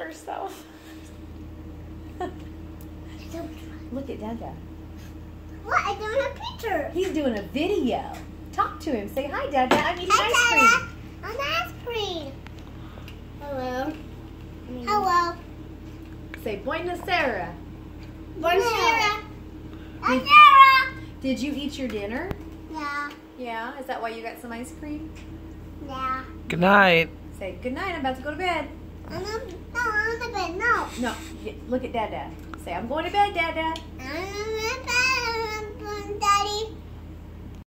herself. Look at Dada. What? I'm doing a picture. He's doing a video. Talk to him. Say hi, Dada. I'm eating Hi, ice cream. Dada. I'm ice cream. Hello. Hello. Say Buenos Sarah. Bonjour. Did, Bonjour. did you eat your dinner? Yeah. Yeah. Is that why you got some ice cream? Yeah. Good night. Say good night. I'm about to go to bed. I'm on the bed. No. No. Look at Dada. Say I'm going to bed, Dada.